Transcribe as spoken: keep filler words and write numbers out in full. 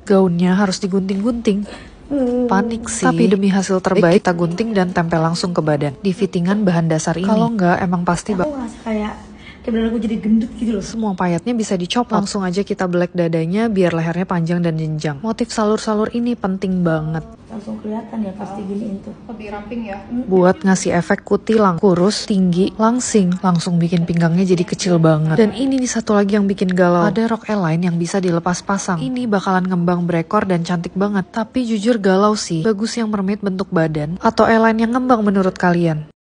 gaunnya harus digunting-gunting. Panik sih, tapi demi hasil terbaik kita gunting dan tempel langsung ke badan di fittingan bahan dasar ini. Kalau enggak emang pasti aku ngerasa kayak kayak bener aku jadi gendut gitu loh. Semua payetnya bisa dicopot. Langsung aja kita black dadanya biar lehernya panjang dan jenjang. Motif salur-salur ini penting banget. Langsung kelihatan ya pasti giniin tuh. Lebih ramping ya. Buat ngasih efek kutilang, kurus, tinggi, langsing. Langsung bikin pinggangnya jadi kecil banget. Dan ini nih satu lagi yang bikin galau. Ada rok Align yang bisa dilepas pasang. Ini bakalan ngembang berekor dan cantik banget. Tapi jujur galau sih. Bagus yang mermaid bentuk badan atau Align yang ngembang menurut kalian?